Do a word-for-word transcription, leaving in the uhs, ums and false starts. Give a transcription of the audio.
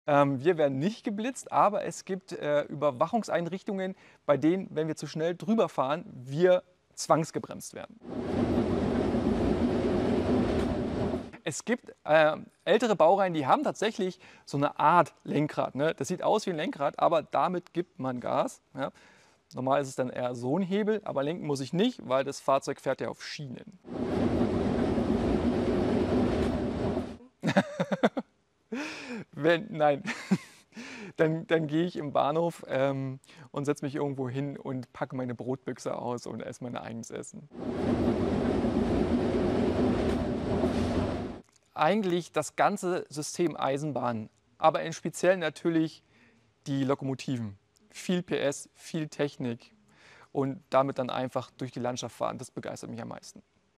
Ähm, wir werden nicht geblitzt, aber es gibt äh, Überwachungseinrichtungen, bei denen, wenn wir zu schnell drüber fahren, wir zwangsgebremst werden. Es gibt äh, ältere Baureihen, die haben tatsächlich so eine Art Lenkrad. Ne? Das sieht aus wie ein Lenkrad, aber damit gibt man Gas. Ja? Normal ist es dann eher so ein Hebel, aber lenken muss ich nicht, weil das Fahrzeug fährt ja auf Schienen. Wenn, nein, dann, dann gehe ich im Bahnhof ähm, und setze mich irgendwo hin und packe meine Brotbüchse aus und esse mein eigenes Essen. Eigentlich das ganze System Eisenbahn, aber im Speziellen natürlich die Lokomotiven. Viel P S, viel Technik und damit dann einfach durch die Landschaft fahren, das begeistert mich am meisten.